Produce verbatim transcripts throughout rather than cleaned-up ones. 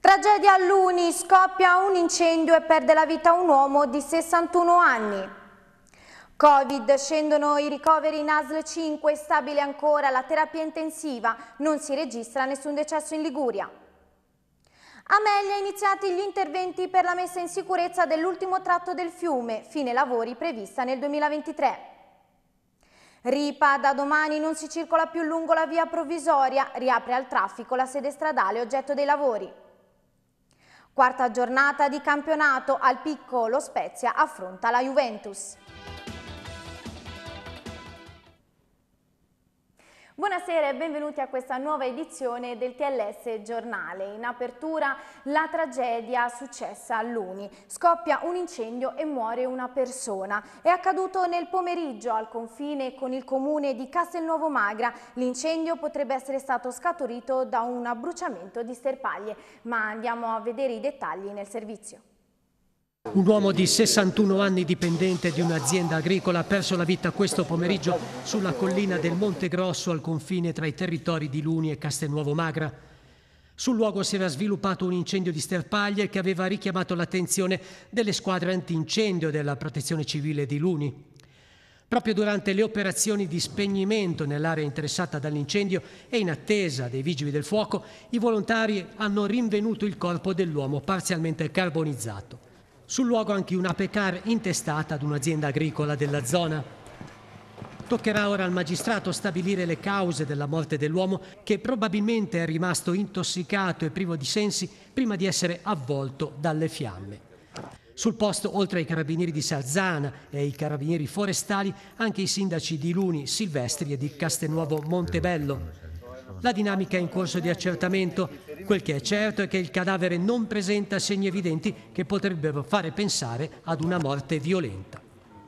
Tragedia a Luni, scoppia un incendio e perde la vita un uomo di sessantuno anni. Covid, scendono i ricoveri in A S L cinque, stabile ancora la terapia intensiva, non si registra nessun decesso in Liguria. A Meglia iniziati gli interventi per la messa in sicurezza dell'ultimo tratto del fiume, fine lavori prevista nel duemilaventitré. Ripa, da domani non si circola più lungo la via provvisoria, riapre al traffico la sede stradale oggetto dei lavori. Quarta giornata di campionato, al picco lo Spezia affronta la Juventus. Buonasera e benvenuti a questa nuova edizione del T L S Giornale. In apertura la tragedia successa a Luni. Scoppia un incendio e muore una persona. È accaduto nel pomeriggio al confine con il comune di Castelnuovo Magra. L'incendio potrebbe essere stato scaturito da un abbruciamento di sterpaglie, ma andiamo a vedere i dettagli nel servizio. Un uomo di sessantuno anni, dipendente di un'azienda agricola, ha perso la vita questo pomeriggio sulla collina del Monte Grosso al confine tra i territori di Luni e Castelnuovo Magra. Sul luogo si era sviluppato un incendio di sterpaglie che aveva richiamato l'attenzione delle squadre antincendio della Protezione Civile di Luni. Proprio durante le operazioni di spegnimento nell'area interessata dall'incendio e in attesa dei vigili del fuoco, i volontari hanno rinvenuto il corpo dell'uomo parzialmente carbonizzato. Sul luogo anche una Pecar intestata ad un'azienda agricola della zona. Toccherà ora al magistrato stabilire le cause della morte dell'uomo, che probabilmente è rimasto intossicato e privo di sensi prima di essere avvolto dalle fiamme. Sul posto, oltre ai carabinieri di Sarzana e ai carabinieri forestali, anche i sindaci di Luni, Silvestri e di Castelnuovo Montebello. La dinamica è in corso di accertamento. Quel che è certo è che il cadavere non presenta segni evidenti che potrebbero fare pensare ad una morte violenta.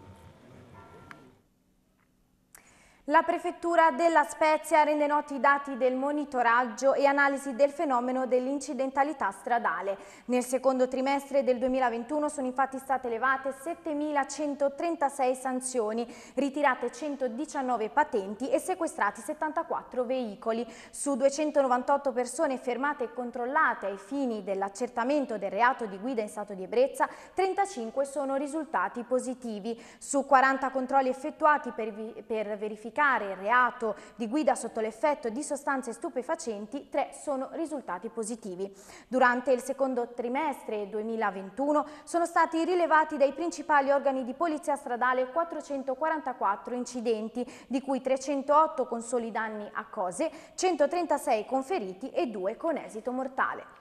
La Prefettura della Spezia rende noti i dati del monitoraggio e analisi del fenomeno dell'incidentalità stradale. Nel secondo trimestre del duemilaventuno sono infatti state elevate settemilacenotrentasei sanzioni, ritirate centodiciannove patenti e sequestrati settantaquattro veicoli. Su duecentonovantotto persone fermate e controllate ai fini dell'accertamento del reato di guida in stato di ebbrezza, trentacinque sono risultati positivi. Su quaranta controlli effettuati per, per verificare il reato di guida sotto l'effetto di sostanze stupefacenti, tre sono risultati positivi. Durante il secondo trimestre duemilaventuno sono stati rilevati dai principali organi di polizia stradale quattrocentoquarantaquattro incidenti, di cui trecentootto con soli danni a cose, centotrentasei con feriti e due con esito mortale.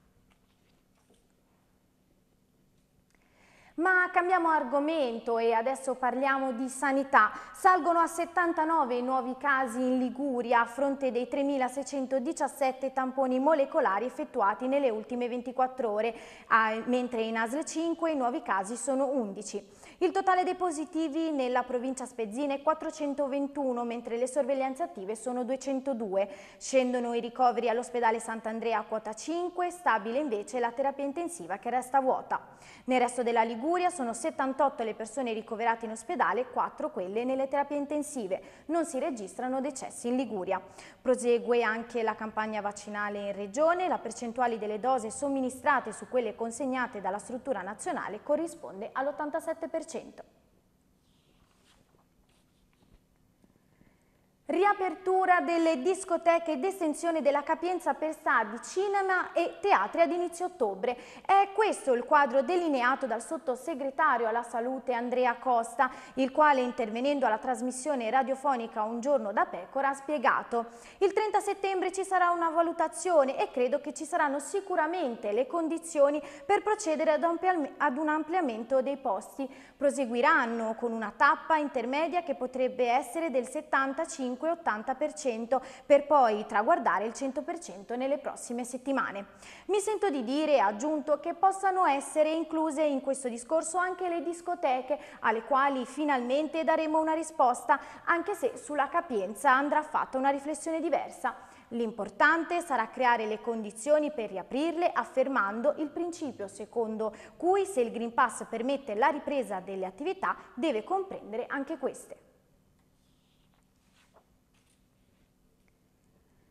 Ma cambiamo argomento e adesso parliamo di sanità. Salgono a settantanove i nuovi casi in Liguria a fronte dei tremilaseicentodiciassette tamponi molecolari effettuati nelle ultime ventiquattro ore, mentre in A S L cinque i nuovi casi sono undici. Il totale dei positivi nella provincia spezzina è quattrocentoventuno, mentre le sorveglianze attive sono duecentodue. Scendono i ricoveri all'ospedale Sant'Andrea a quota cinque, stabile invece la terapia intensiva che resta vuota. Nel resto della Liguria sono settantotto le persone ricoverate in ospedale, quattro quelle nelle terapie intensive. Non si registrano decessi in Liguria. Prosegue anche la campagna vaccinale in regione. La percentuale delle dosi somministrate su quelle consegnate dalla struttura nazionale corrisponde all'ottantasette per cento. Riapertura delle discoteche ed estensione della capienza per stadi, cinema e teatri ad inizio ottobre. È questo il quadro delineato dal sottosegretario alla salute Andrea Costa, il quale, intervenendo alla trasmissione radiofonica Un giorno da pecora, ha spiegato: il trenta settembre ci sarà una valutazione e credo che ci saranno sicuramente le condizioni per procedere ad un ampliamento dei posti. Proseguiranno con una tappa intermedia che potrebbe essere del settantacinque ottanta per cento per poi traguardare il cento per cento nelle prossime settimane. Mi sento di dire, ha aggiunto, che possano essere incluse in questo discorso anche le discoteche, alle quali finalmente daremo una risposta, anche se sulla capienza andrà fatta una riflessione diversa. L'importante sarà creare le condizioni per riaprirle, affermando il principio secondo cui se il Green Pass permette la ripresa delle attività deve comprendere anche queste.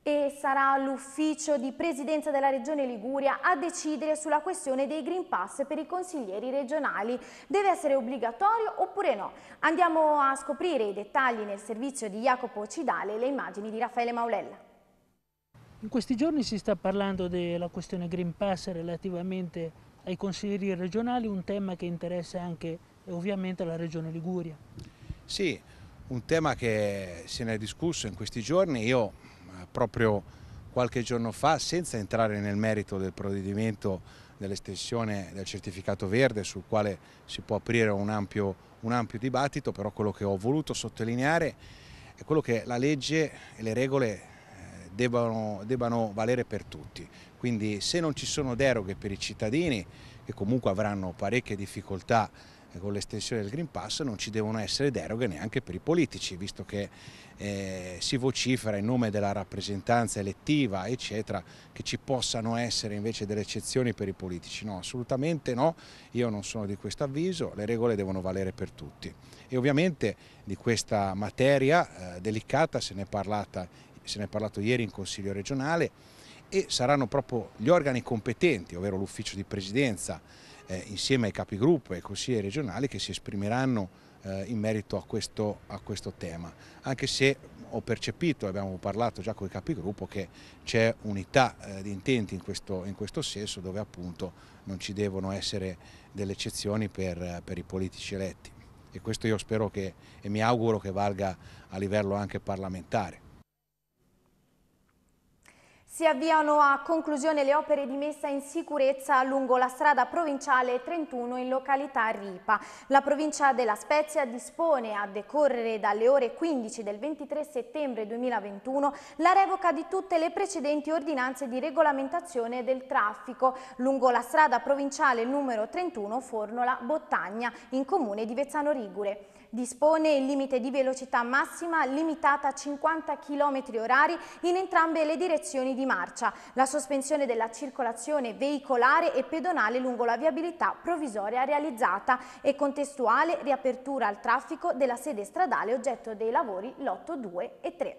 E sarà l'ufficio di presidenza della Regione Liguria a decidere sulla questione dei Green Pass per i consiglieri regionali. Deve essere obbligatorio oppure no? Andiamo a scoprire i dettagli nel servizio di Jacopo Cidale e le immagini di Raffaele Maulella. In questi giorni si sta parlando della questione Green Pass relativamente ai consiglieri regionali, un tema che interessa anche ovviamente la Regione Liguria. Sì, un tema che se ne è discusso in questi giorni. Io proprio qualche giorno fa, senza entrare nel merito del provvedimento dell'estensione del certificato verde, sul quale si può aprire un ampio, un ampio dibattito, però quello che ho voluto sottolineare è quello che la legge e le regole debbano, debbano valere per tutti. Quindi se non ci sono deroghe per i cittadini, che comunque avranno parecchie difficoltà con l'estensione del Green Pass, non ci devono essere deroghe neanche per i politici, visto che eh, si vocifera in nome della rappresentanza elettiva, eccetera, che ci possano essere invece delle eccezioni per i politici. No, assolutamente no, io non sono di questo avviso, le regole devono valere per tutti. E ovviamente di questa materia eh, delicata se ne è parlata, se ne è parlato ieri in Consiglio regionale, e saranno proprio gli organi competenti, ovvero l'ufficio di presidenza, Eh, insieme ai capigruppo e ai consiglieri regionali, che si esprimeranno eh, in merito a questo, a questo tema, anche se ho percepito, abbiamo parlato già con i capigruppo, che c'è unità eh, di intenti in questo, in questo senso, dove appunto non ci devono essere delle eccezioni per, per i politici eletti, e questo io spero che, e mi auguro che valga a livello anche parlamentare. Si avviano a conclusione le opere di messa in sicurezza lungo la strada provinciale trentuno in località Ripa. La provincia della Spezia dispone, a decorrere dalle ore quindici del ventitré settembre duemilaventuno, la revoca di tutte le precedenti ordinanze di regolamentazione del traffico lungo la strada provinciale numero trentuno Fornola-Bottagna, in comune di Vezzano Ligure. Dispone il limite di velocità massima limitata a cinquanta chilometri orari in entrambe le direzioni di marcia, la sospensione della circolazione veicolare e pedonale lungo la viabilità provvisoria realizzata e contestuale riapertura al traffico della sede stradale oggetto dei lavori lotto due e tre.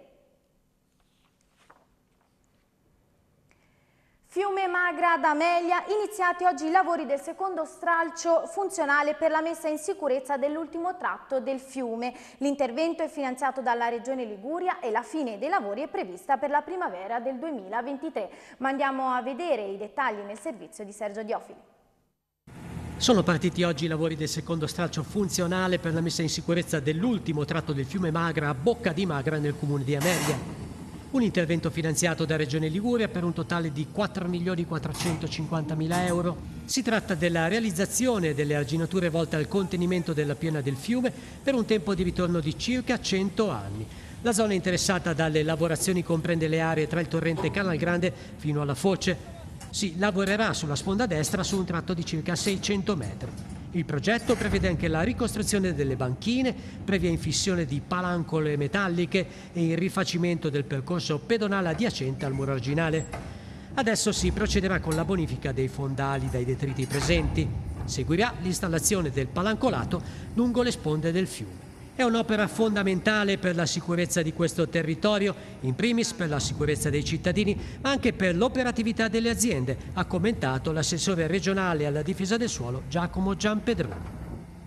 Fiume Magra ad Amelia, iniziati oggi i lavori del secondo stralcio funzionale per la messa in sicurezza dell'ultimo tratto del fiume. L'intervento è finanziato dalla Regione Liguria e la fine dei lavori è prevista per la primavera del duemilaventitré. Ma andiamo a vedere i dettagli nel servizio di Sergio Diofili. Sono partiti oggi i lavori del secondo stralcio funzionale per la messa in sicurezza dell'ultimo tratto del fiume Magra a Bocca di Magra nel comune di Amelia. Un intervento finanziato da Regione Liguria per un totale di quattro milioni quattrocentocinquantamila euro. Si tratta della realizzazione delle arginature volte al contenimento della piena del fiume per un tempo di ritorno di circa cento anni. La zona interessata dalle lavorazioni comprende le aree tra il torrente Canal Grande fino alla foce. Si lavorerà sulla sponda destra su un tratto di circa seicento metri. Il progetto prevede anche la ricostruzione delle banchine, previa infissione di palancole metalliche e il rifacimento del percorso pedonale adiacente al muro arginale. Adesso si procederà con la bonifica dei fondali dai detriti presenti. Seguirà l'installazione del palancolato lungo le sponde del fiume. È un'opera fondamentale per la sicurezza di questo territorio, in primis per la sicurezza dei cittadini, ma anche per l'operatività delle aziende, ha commentato l'assessore regionale alla difesa del suolo Giacomo Giampedroni.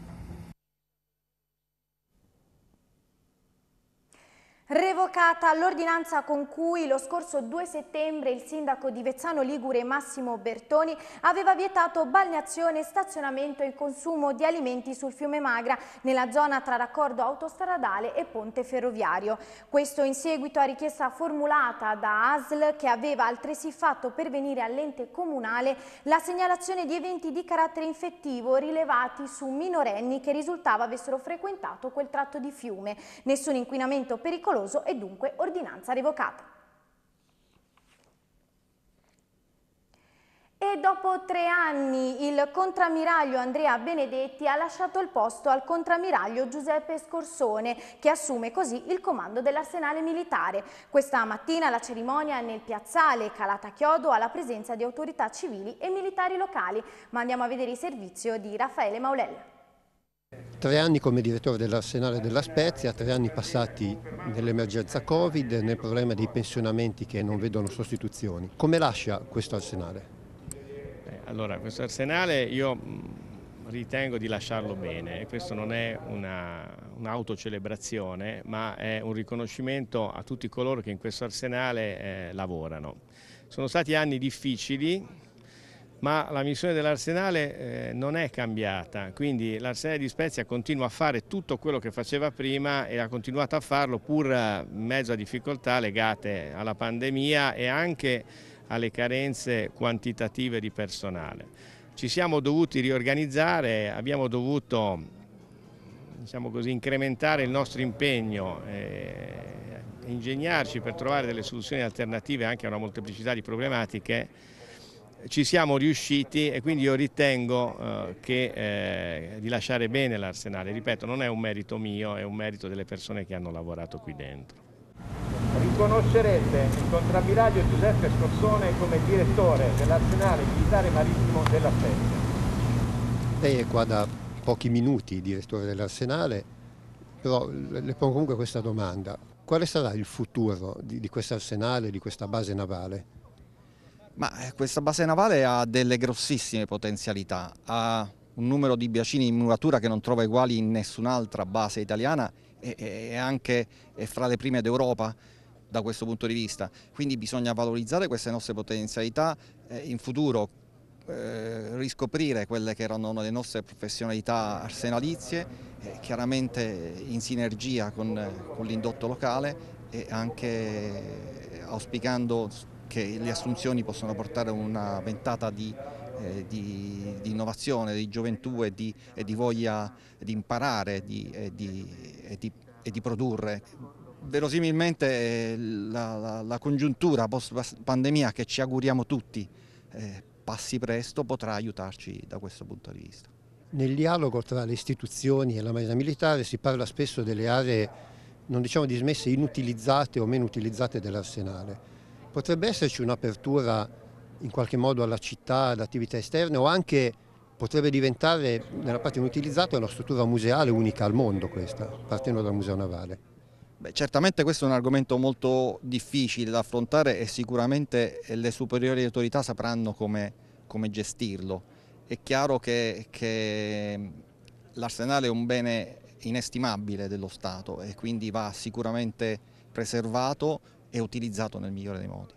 Revocata l'ordinanza con cui lo scorso due settembre il sindaco di Vezzano Ligure Massimo Bertoni aveva vietato balneazione, stazionamento e consumo di alimenti sul fiume Magra nella zona tra raccordo autostradale e ponte ferroviario. Questo in seguito a richiesta formulata da A S L, che aveva altresì fatto pervenire all'ente comunale la segnalazione di eventi di carattere infettivo rilevati su minorenni che risultava avessero frequentato quel tratto di fiume. Nessun inquinamento pericoloso e dunque ordinanza revocata. E dopo tre anni il contrammiraglio Andrea Benedetti ha lasciato il posto al contrammiraglio Giuseppe Scorsone, che assume così il comando dell'arsenale militare. Questa mattina la cerimonia nel piazzale Calata Chiodo alla presenza di autorità civili e militari locali. Ma andiamo a vedere il servizio di Raffaele Maulella. Tre anni come direttore dell'Arsenale della Spezia, tre anni passati nell'emergenza Covid, nel problema dei pensionamenti che non vedono sostituzioni. Come lascia questo Arsenale? Eh, allora, questo Arsenale io ritengo di lasciarlo bene, e questo non è un'autocelebrazione, ma è un riconoscimento a tutti coloro che in questo Arsenale eh, lavorano. Sono stati anni difficili, ma la missione dell'Arsenale eh, non è cambiata, quindi l'Arsenale di Spezia continua a fare tutto quello che faceva prima e ha continuato a farlo pur in mezzo a difficoltà legate alla pandemia e anche alle carenze quantitative di personale. Ci siamo dovuti riorganizzare, abbiamo dovuto, diciamo così, incrementare il nostro impegno e ingegnarci per trovare delle soluzioni alternative anche a una molteplicità di problematiche. Ci siamo riusciti e quindi io ritengo eh, che, eh, di lasciare bene l'Arsenale. Ripeto, non è un merito mio, è un merito delle persone che hanno lavorato qui dentro. Riconoscerete il contrammiraglio Giuseppe Scorsone come direttore dell'Arsenale Militare Marittimo della Spezia. Lei è qua da pochi minuti, direttore dell'Arsenale, però le pongo comunque questa domanda. Quale sarà il futuro di, di questo Arsenale, di questa base navale? Ma questa base navale ha delle grossissime potenzialità, ha un numero di bacini in muratura che non trova uguali in nessun'altra base italiana e, e anche è fra le prime d'Europa da questo punto di vista. Quindi bisogna valorizzare queste nostre potenzialità, eh, in futuro eh, riscoprire quelle che erano le nostre professionalità arsenalizie, eh, chiaramente in sinergia con, con l'indotto locale e anche auspicando che le assunzioni possono portare una ventata di, eh, di, di innovazione, di gioventù e di, e di voglia di imparare di, e, di, e, di, e di produrre. Verosimilmente la, la, la congiuntura post-pandemia che ci auguriamo tutti eh, passi presto potrà aiutarci da questo punto di vista. Nel dialogo tra le istituzioni e la Marina Militare si parla spesso delle aree, non diciamo dismesse, inutilizzate o meno utilizzate dell'Arsenale. Potrebbe esserci un'apertura in qualche modo alla città, ad attività esterne o anche potrebbe diventare nella parte inutilizzata una struttura museale unica al mondo questa, partendo dal Museo Navale. Beh, certamente questo è un argomento molto difficile da affrontare e sicuramente le superiori autorità sapranno come, come gestirlo. È chiaro che, che l'Arsenale è un bene inestimabile dello Stato e quindi va sicuramente preservato e utilizzato nel migliore dei modi.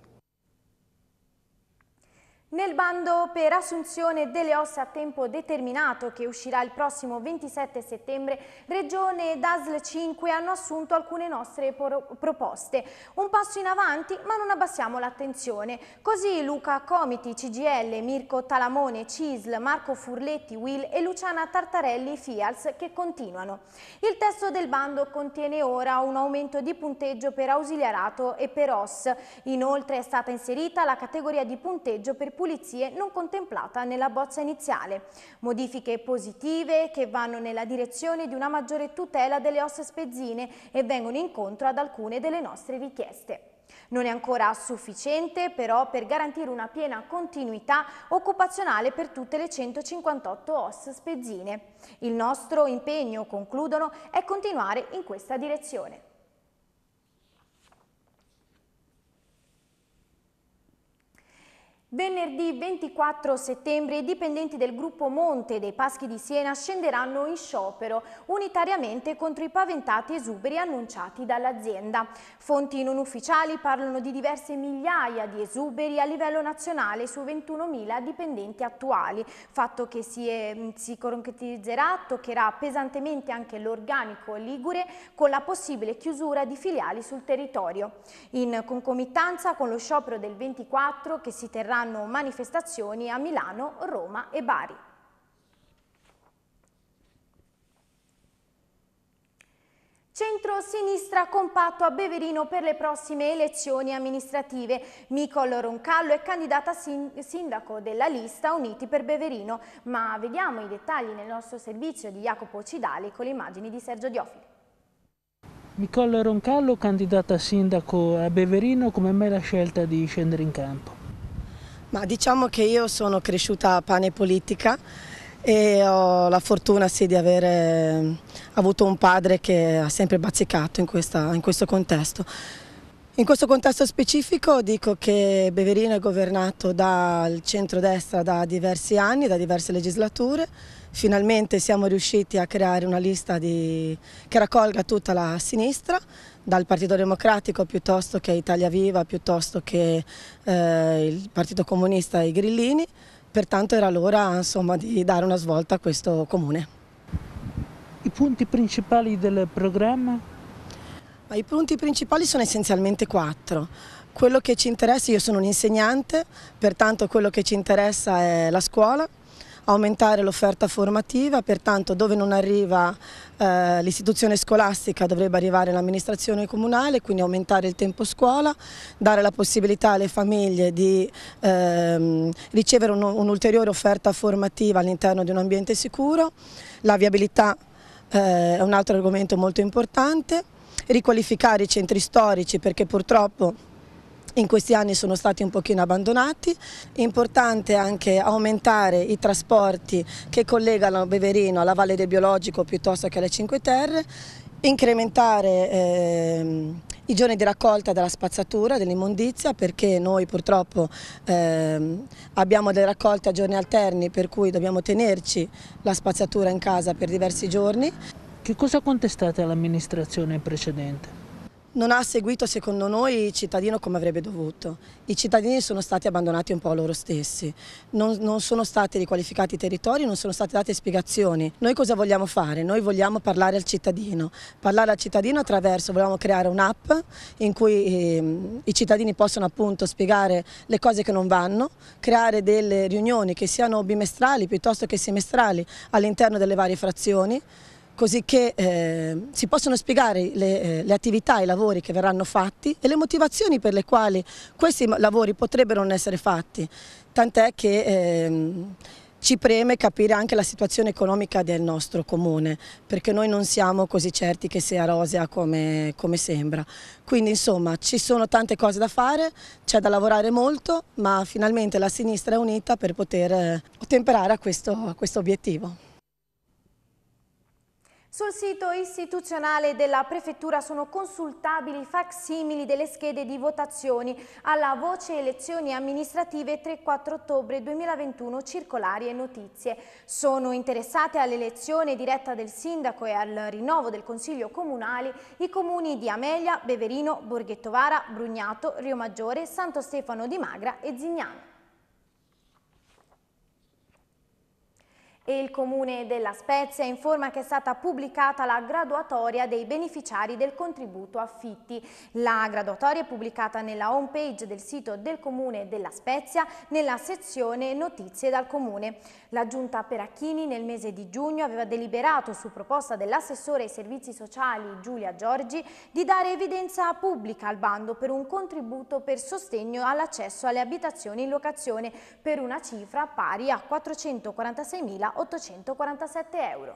Nel bando per assunzione delle osse a tempo determinato che uscirà il prossimo ventisette settembre, Regione ed A S L cinque hanno assunto alcune nostre proposte. Un passo in avanti, ma non abbassiamo l'attenzione. Così Luca Comiti, C G I L, Mirko Talamone, C I S L, Marco Furletti, W I L e Luciana Tartarelli, F I A L S, che continuano. Il testo del bando contiene ora un aumento di punteggio per ausiliarato e per O S. Inoltre è stata inserita la categoria di punteggio per pulizie non contemplata nella bozza iniziale. Modifiche positive che vanno nella direzione di una maggiore tutela delle osse spezzine e vengono incontro ad alcune delle nostre richieste. Non è ancora sufficiente però per garantire una piena continuità occupazionale per tutte le centocinquantotto O S spezzine. Il nostro impegno, concludono, è continuare in questa direzione. Venerdì ventiquattro settembre i dipendenti del gruppo Monte dei Paschi di Siena scenderanno in sciopero unitariamente contro i paventati esuberi annunciati dall'azienda. Fonti non ufficiali parlano di diverse migliaia di esuberi a livello nazionale su ventunomila dipendenti attuali, fatto che si, è, si concretizzerà, toccherà pesantemente anche l'organico ligure con la possibile chiusura di filiali sul territorio. In concomitanza con lo sciopero del ventiquattro che si terrà manifestazioni a Milano, Roma e Bari. Centro-sinistra compatto a Beverino per le prossime elezioni amministrative. Micol Roncallo è candidata sindaco della lista Uniti per Beverino, ma vediamo i dettagli nel nostro servizio di Jacopo Cidali con le immagini di Sergio Diofili. Micol Roncallo, candidata sindaco a Beverino, come mai la scelta di scendere in campo? Ma diciamo che io sono cresciuta a pane politica e ho la fortuna sì, di aver avuto un padre che ha sempre bazzicato in, questa, in questo contesto. In questo contesto specifico dico che Beverino è governato dal centrodestra da diversi anni, da diverse legislature. Finalmente siamo riusciti a creare una lista di... che raccolga tutta la sinistra, dal Partito Democratico piuttosto che Italia Viva, piuttosto che eh, il Partito Comunista e i Grillini. Pertanto era l'ora, insomma, di dare una svolta a questo comune. I punti principali del programma? I punti principali sono essenzialmente quattro. Quello che ci interessa, io sono un insegnante, pertanto quello che ci interessa è la scuola, aumentare l'offerta formativa, pertanto dove non arriva eh, l'istituzione scolastica dovrebbe arrivare l'amministrazione comunale, quindi aumentare il tempo scuola, dare la possibilità alle famiglie di ehm, ricevere un'ulteriore offerta formativa all'interno di un ambiente sicuro, la viabilità eh, è un altro argomento molto importante, riqualificare i centri storici perché purtroppo in questi anni sono stati un pochino abbandonati. Importante anche aumentare i trasporti che collegano Beverino alla Valle del Biologico piuttosto che alle Cinque Terre, incrementare eh, i giorni di raccolta della spazzatura, dell'immondizia, perché noi purtroppo eh, abbiamo delle raccolte a giorni alterni per cui dobbiamo tenerci la spazzatura in casa per diversi giorni. Che cosa contestate all'amministrazione precedente? Non ha seguito secondo noi il cittadino come avrebbe dovuto. I cittadini sono stati abbandonati un po' loro stessi, non, non sono stati riqualificati i territori, non sono state date spiegazioni. Noi cosa vogliamo fare? Noi vogliamo parlare al cittadino, parlare al cittadino attraverso, vogliamo creare un'app in cui eh, i cittadini possono appunto spiegare le cose che non vanno, creare delle riunioni che siano bimestrali piuttosto che semestrali all'interno delle varie frazioni, così che eh, si possono spiegare le, eh, le attività e i lavori che verranno fatti e le motivazioni per le quali questi lavori potrebbero non essere fatti, tant'è che eh, ci preme capire anche la situazione economica del nostro comune, perché noi non siamo così certi che sia rosea come, come sembra. Quindi insomma ci sono tante cose da fare, c'è da lavorare molto, ma finalmente la sinistra è unita per poter eh, ottemperare a questo, a questo obiettivo. Sul sito istituzionale della Prefettura sono consultabili i facsimili delle schede di votazioni alla voce elezioni amministrative tre e quattro ottobre duemilaventuno, circolari e notizie. Sono interessate all'elezione diretta del sindaco e al rinnovo del Consiglio Comunale i comuni di Amelia, Beverino, Borghettovara, Brugnato, Riomaggiore, Santo Stefano di Magra e Zignano. E il Comune della Spezia informa che è stata pubblicata la graduatoria dei beneficiari del contributo affitti. La graduatoria è pubblicata nella home page del sito del Comune della Spezia nella sezione Notizie dal Comune. La Giunta Peracchini nel mese di giugno aveva deliberato su proposta dell'assessore ai servizi sociali Giulia Giorgi di dare evidenza pubblica al bando per un contributo per sostegno all'accesso alle abitazioni in locazione per una cifra pari a quattrocentoquarantaseimilaottocentoquarantasette euro.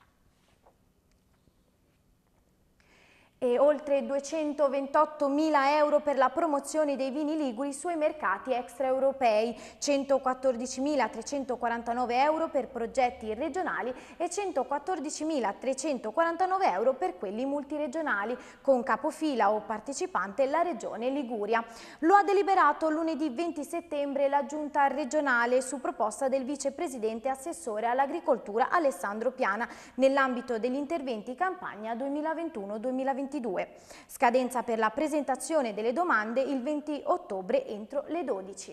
E oltre duecentoventottomila euro per la promozione dei vini liguri sui mercati extraeuropei, centoquattordicimilatrecentoquarantanove euro per progetti regionali e centoquattordicimilatrecentoquarantanove euro per quelli multiregionali, con capofila o partecipante la Regione Liguria. Lo ha deliberato lunedì venti settembre la Giunta regionale su proposta del vicepresidente assessore all'agricoltura Alessandro Piana nell'ambito degli interventi campagna duemilaventuno duemilaventidue. Scadenza per la presentazione delle domande il venti ottobre entro le dodici.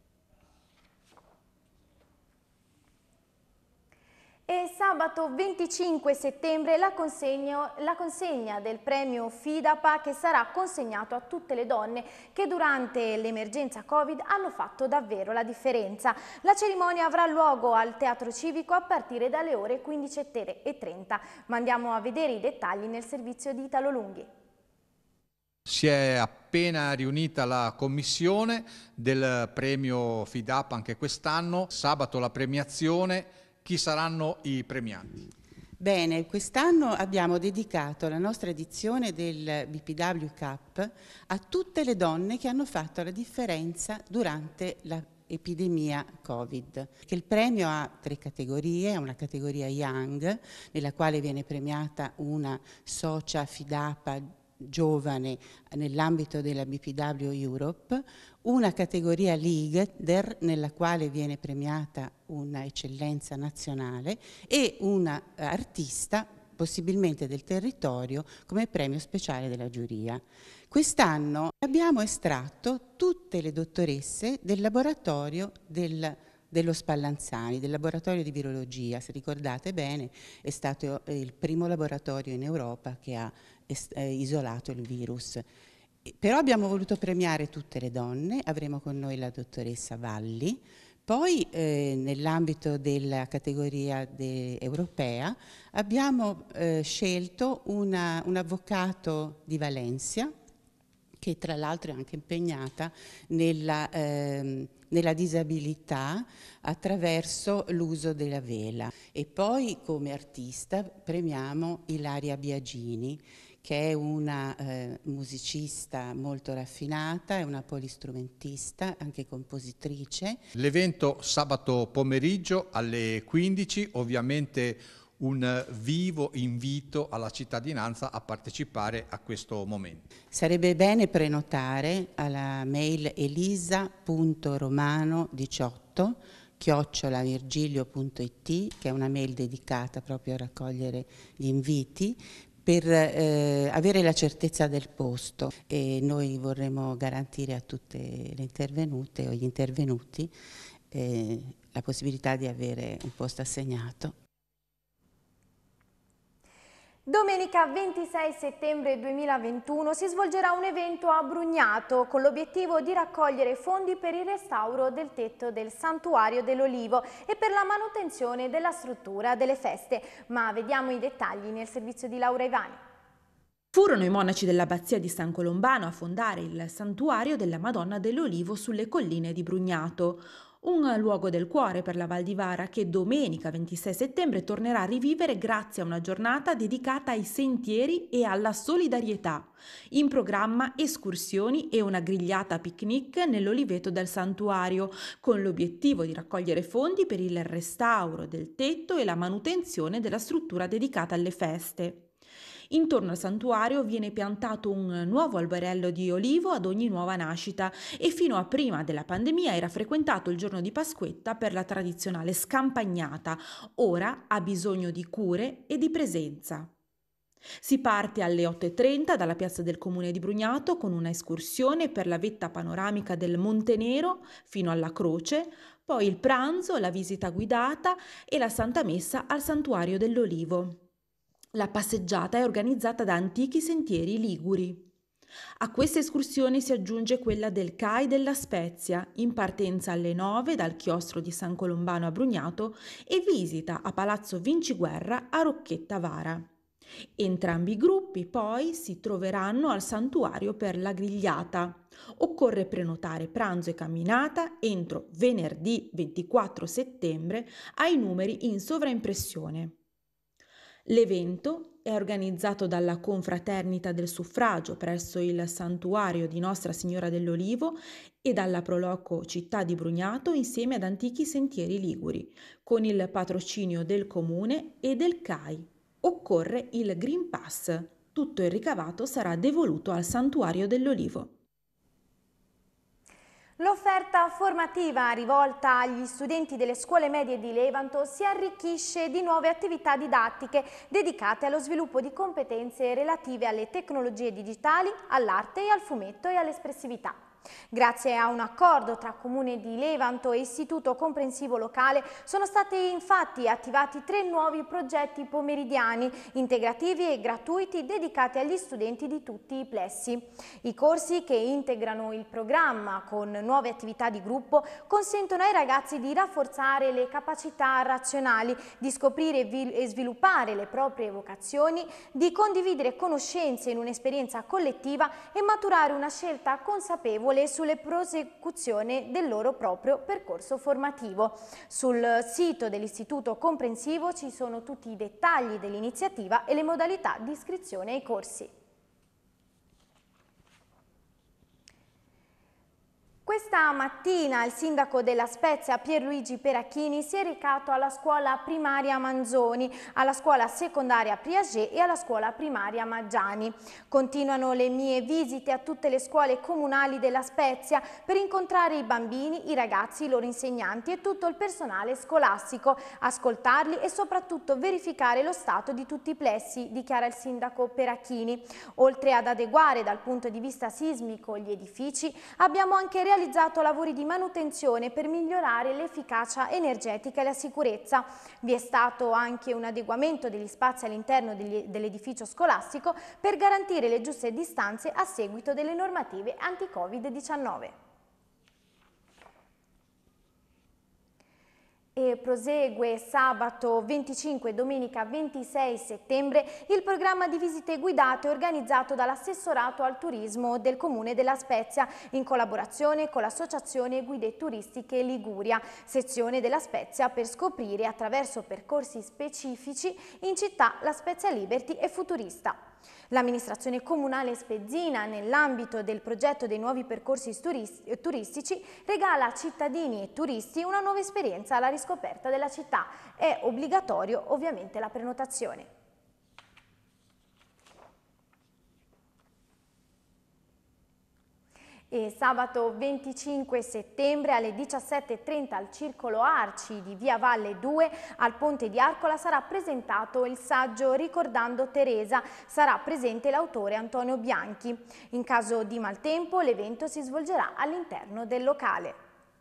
E sabato venticinque settembre la consegna, la consegna del premio FIDAPA che sarà consegnato a tutte le donne che durante l'emergenza Covid hanno fatto davvero la differenza. La cerimonia avrà luogo al Teatro Civico a partire dalle ore quindici e trenta. Ma andiamo a vedere i dettagli nel servizio di Italo Lunghi. Si è appena riunita la commissione del premio FIDAPA anche quest'anno. Sabato la premiazione. Chi saranno i premiati? Bene, quest'anno abbiamo dedicato la nostra edizione del B P W Cup a tutte le donne che hanno fatto la differenza durante la epidemia Covid. Il premio ha tre categorie, una categoria Young, nella quale viene premiata una socia FIDAPA giovane nell'ambito della B P W Europe, una categoria Leader nella quale viene premiata una eccellenza nazionale e una artista possibilmente del territorio come premio speciale della giuria. Quest'anno abbiamo estratto tutte le dottoresse del laboratorio del dello Spallanzani, del laboratorio di virologia. Se ricordate bene, è stato il primo laboratorio in Europa che ha isolato il virus. Però abbiamo voluto premiare tutte le donne, avremo con noi la dottoressa Valli. Poi eh, nell'ambito della categoria de, europea abbiamo eh, scelto una, un avvocato di Valencia, che tra l'altro è anche impegnata nella, ehm, nella disabilità attraverso l'uso della vela. E poi come artista premiamo Ilaria Biagini, che è una eh, musicista molto raffinata, è una polistrumentista, anche compositrice. L'evento sabato pomeriggio alle quindici, ovviamente un vivo invito alla cittadinanza a partecipare a questo momento. Sarebbe bene prenotare alla mail elisa punto romano diciotto chiocciola virgilio punto it, che è una mail dedicata proprio a raccogliere gli inviti, per eh, avere la certezza del posto, e noi vorremmo garantire a tutte le intervenute o gli intervenuti eh, la possibilità di avere un posto assegnato. Domenica ventisei settembre duemilaventuno si svolgerà un evento a Brugnato con l'obiettivo di raccogliere fondi per il restauro del tetto del Santuario dell'Olivo e per la manutenzione della struttura delle feste. Ma vediamo i dettagli nel servizio di Laura Ivani. Furono i monaci dell'abbazia di San Colombano a fondare il Santuario della Madonna dell'Olivo sulle colline di Brugnato. Un luogo del cuore per la Val di Vara che domenica ventisei settembre tornerà a rivivere grazie a una giornata dedicata ai sentieri e alla solidarietà. In programma escursioni e una grigliata picnic nell'oliveto del santuario, con l'obiettivo di raccogliere fondi per il restauro del tetto e la manutenzione della struttura dedicata alle feste. Intorno al santuario viene piantato un nuovo alberello di olivo ad ogni nuova nascita e fino a prima della pandemia era frequentato il giorno di Pasquetta per la tradizionale scampagnata, ora ha bisogno di cure e di presenza. Si parte alle otto e trenta dalla piazza del Comune di Brugnato con una escursione per la vetta panoramica del Monte Nero fino alla Croce, poi il pranzo, la visita guidata e la Santa Messa al Santuario dell'Olivo. La passeggiata è organizzata da Antichi Sentieri Liguri. A queste escursioni si aggiunge quella del C A I della Spezia, in partenza alle nove dal chiostro di San Colombano a Brugnato e visita a Palazzo Vinciguerra a Rocchetta Vara. Entrambi i gruppi poi si troveranno al santuario per la grigliata. Occorre prenotare pranzo e camminata entro venerdì ventiquattro settembre ai numeri in sovraimpressione. L'evento è organizzato dalla Confraternita del Suffragio presso il Santuario di Nostra Signora dell'Olivo e dalla Proloco Città di Brugnato insieme ad Antichi Sentieri Liguri, con il patrocinio del Comune e del C A I. Occorre il Green Pass. Tutto il ricavato sarà devoluto al Santuario dell'Olivo. L'offerta formativa rivolta agli studenti delle scuole medie di Levanto si arricchisce di nuove attività didattiche dedicate allo sviluppo di competenze relative alle tecnologie digitali, all'arte e al fumetto e all'espressività. Grazie a un accordo tra Comune di Levanto e Istituto Comprensivo Locale sono stati infatti attivati tre nuovi progetti pomeridiani integrativi e gratuiti dedicati agli studenti di tutti i plessi. I corsi, che integrano il programma con nuove attività di gruppo, consentono ai ragazzi di rafforzare le capacità razionali, di scoprire e sviluppare le proprie vocazioni, di condividere conoscenze in un'esperienza collettiva e maturare una scelta consapevole sulle prosecuzione del loro proprio percorso formativo. Sul sito dell'Istituto Comprensivo ci sono tutti i dettagli dell'iniziativa e le modalità di iscrizione ai corsi. Questa mattina il sindaco della Spezia Pierluigi Peracchini si è recato alla scuola primaria Manzoni, alla scuola secondaria Piaget e alla scuola primaria Maggiani. Continuano le mie visite a tutte le scuole comunali della Spezia per incontrare i bambini, i ragazzi, i loro insegnanti e tutto il personale scolastico, ascoltarli e soprattutto verificare lo stato di tutti i plessi, dichiara il sindaco Peracchini. Oltre ad adeguare dal punto di vista sismico gli edifici, abbiamo anche realizzato realizzato lavori di manutenzione per migliorare l'efficacia energetica e la sicurezza. Vi è stato anche un adeguamento degli spazi all'interno dell'edificio scolastico per garantire le giuste distanze a seguito delle normative anti-Covid diciannove. E prosegue sabato venticinque e domenica ventisei settembre il programma di visite guidate organizzato dall'assessorato al turismo del Comune della Spezia in collaborazione con l'Associazione Guide Turistiche Liguria, sezione della Spezia, per scoprire attraverso percorsi specifici in città la Spezia Liberty e Futurista. L'amministrazione comunale spezzina, nell'ambito del progetto dei nuovi percorsi turistici, regala a cittadini e turisti una nuova esperienza alla riscoperta della città. È obbligatorio ovviamente la prenotazione. E sabato venticinque settembre alle diciassette e trenta al Circolo Arci di Via Valle due al Ponte di Arcola sarà presentato il saggio Ricordando Teresa. Sarà presente l'autore Antonio Bianchi. In caso di maltempo l'evento si svolgerà all'interno del locale.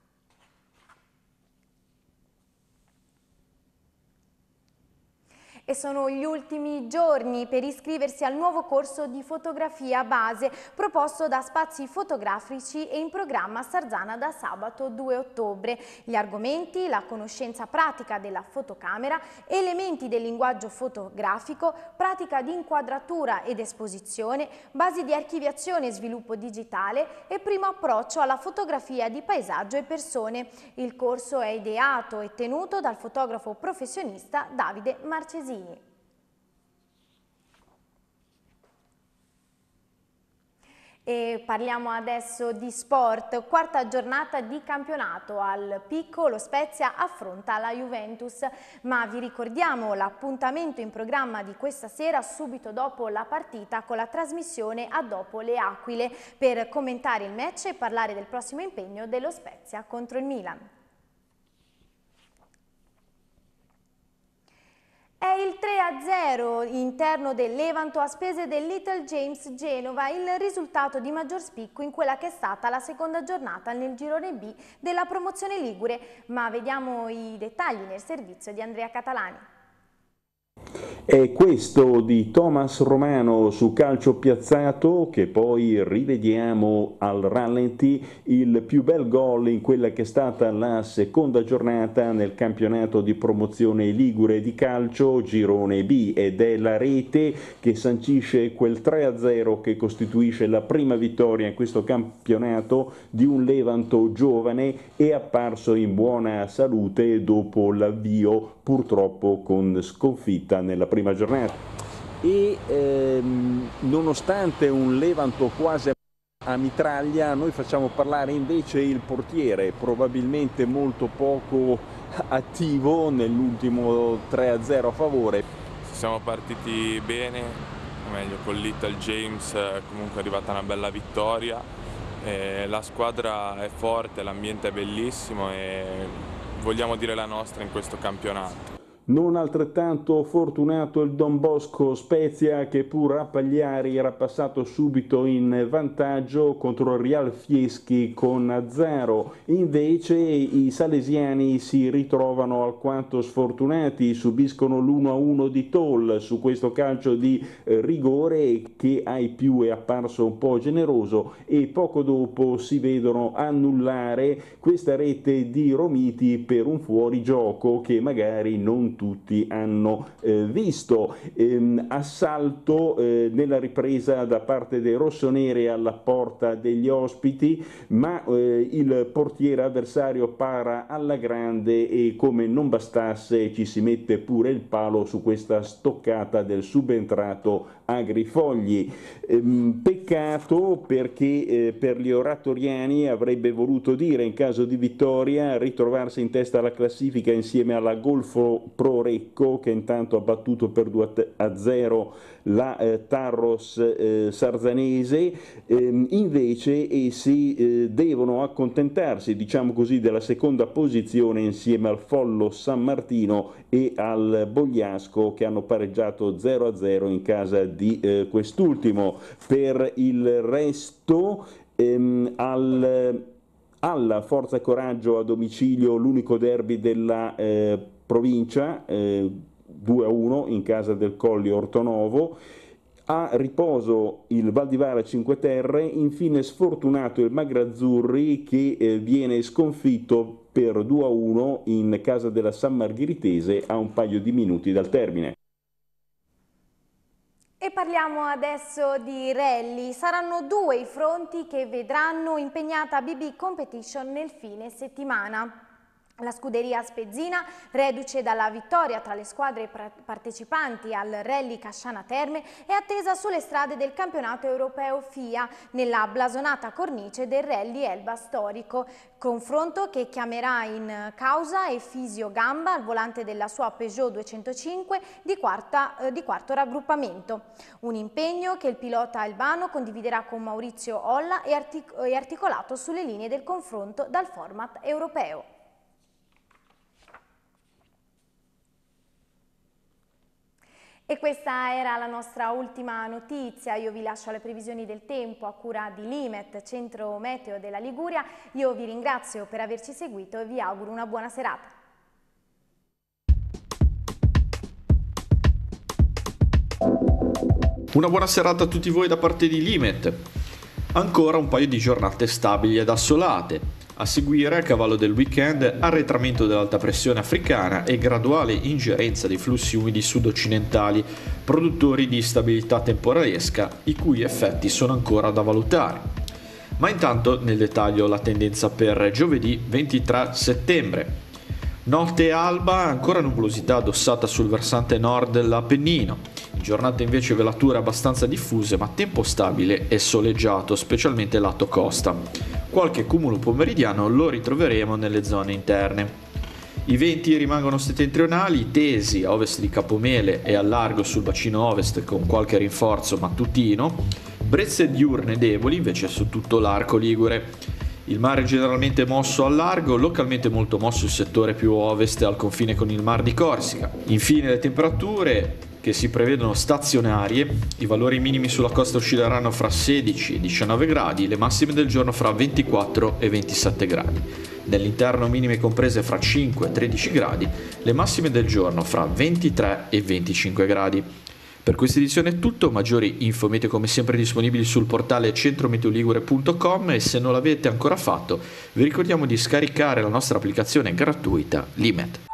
E sono gli ultimi giorni per iscriversi al nuovo corso di fotografia base proposto da Spazi Fotografici e in programma a Sarzana da sabato due ottobre. Gli argomenti: la conoscenza pratica della fotocamera, elementi del linguaggio fotografico, pratica di inquadratura ed esposizione, basi di archiviazione e sviluppo digitale e primo approccio alla fotografia di paesaggio e persone. Il corso è ideato e tenuto dal fotografo professionista Davide Marcesini. E parliamo adesso di sport. Quarta giornata di campionato. Al Picco lo Spezia affronta la Juventus, ma vi ricordiamo l'appuntamento in programma di questa sera subito dopo la partita con la trasmissione a Dopo le Aquile per commentare il match e parlare del prossimo impegno dello Spezia contro il Milan. È il tre a zero interno del Levanto a spese del Little James Genova, il risultato di maggior spicco in quella che è stata la seconda giornata nel girone B della promozione ligure, ma vediamo i dettagli nel servizio di Andrea Catalani. È questo di Thomas Romano su calcio piazzato, che poi rivediamo al rallenti, il più bel gol in quella che è stata la seconda giornata nel campionato di promozione ligure di calcio girone B, ed è la rete che sancisce quel tre a zero che costituisce la prima vittoria in questo campionato di un Levanto giovane e apparso in buona salute dopo l'avvio purtroppo con sconfitta nella prima giornata. E ehm, nonostante un Levanto quasi a mitraglia, noi facciamo parlare invece il portiere, probabilmente molto poco attivo nell'ultimo tre a zero a favore. Siamo partiti bene, o meglio con Little James comunque è arrivata una bella vittoria, e la squadra è forte, l'ambiente è bellissimo e vogliamo dire la nostra in questo campionato. Non altrettanto fortunato il Don Bosco Spezia, che pur a Pagliari era passato subito in vantaggio contro il Real Fieschi con Azzaro. Invece i salesiani si ritrovano alquanto sfortunati, subiscono l'uno a uno di Toll su questo calcio di rigore che ai più è apparso un po' generoso, e poco dopo si vedono annullare questa rete di Romiti per un fuorigioco che magari non non tutti hanno eh, visto. Ehm, assalto eh, nella ripresa da parte dei rossoneri alla porta degli ospiti, ma eh, il portiere avversario para alla grande e, come non bastasse, ci si mette pure il palo su questa stoccata del subentrato Agrifogli. Ehm, peccato perché eh, per gli oratoriani avrebbe voluto dire, in caso di vittoria, ritrovarsi in testa alla classifica insieme alla Golfo Pro Recco, che intanto ha battuto per due a zero la eh, Tarros eh, Sarzanese. Ehm, invece essi eh, devono accontentarsi, diciamo così, della seconda posizione insieme al Follo San Martino e al Bogliasco, che hanno pareggiato zero a zero in casa di eh, quest'ultimo. Per il resto ehm, al alla Forza e Coraggio a domicilio l'unico derby della eh, provincia, eh, due a uno in casa del Colli Ortonovo. A riposo il Val di Vara Cinque Terre, infine sfortunato il Magrazzurri, che eh, viene sconfitto per due a uno in casa della San Margheritese a un paio di minuti dal termine. E parliamo adesso di rally. Saranno due i fronti che vedranno impegnata B B Competition nel fine settimana. La scuderia Spezzina, reduce dalla vittoria tra le squadre partecipanti al Rally Casciana Terme, è attesa sulle strade del campionato europeo F I A nella blasonata cornice del Rally Elba storico. Confronto che chiamerà in causa Efisio Gamba al volante della sua Peugeot duecentocinque di, quarta, eh, di quarto raggruppamento. Un impegno che il pilota albano condividerà con Maurizio Olla e, artic e articolato sulle linee del confronto dal format europeo. E questa era la nostra ultima notizia. Io vi lascio alle previsioni del tempo a cura di Limet, centro meteo della Liguria. Io vi ringrazio per averci seguito e vi auguro una buona serata. Una buona serata a tutti voi da parte di Limet. Ancora un paio di giornate stabili ed assolate. A seguire, a cavallo del weekend, arretramento dell'alta pressione africana e graduale ingerenza dei flussi umidi sud-occidentali, produttori di stabilità temporalesca, i cui effetti sono ancora da valutare. Ma intanto, nel dettaglio, la tendenza per giovedì ventitré settembre. Notte e alba, ancora nuvolosità addossata sul versante nord dell'Appennino. In giornata invece velature abbastanza diffuse, ma tempo stabile e soleggiato, specialmente lato costa. Qualche cumulo pomeridiano lo ritroveremo nelle zone interne. I venti rimangono settentrionali, tesi a ovest di Capomele e al largo sul bacino ovest con qualche rinforzo mattutino, brezze diurne deboli invece su tutto l'arco ligure. Il mare generalmente mosso al largo, localmente molto mosso il settore più ovest al confine con il Mar di Corsica. Infine le temperature, che si prevedono stazionarie, i valori minimi sulla costa oscilleranno fra sedici e diciannove gradi, le massime del giorno fra ventiquattro e ventisette gradi. Nell'interno minime comprese fra cinque e tredici gradi, le massime del giorno fra ventitré e venticinque gradi. Per questa edizione è tutto, maggiori info meteo come sempre disponibili sul portale centrometeoligure punto com e se non l'avete ancora fatto vi ricordiamo di scaricare la nostra applicazione gratuita Limet.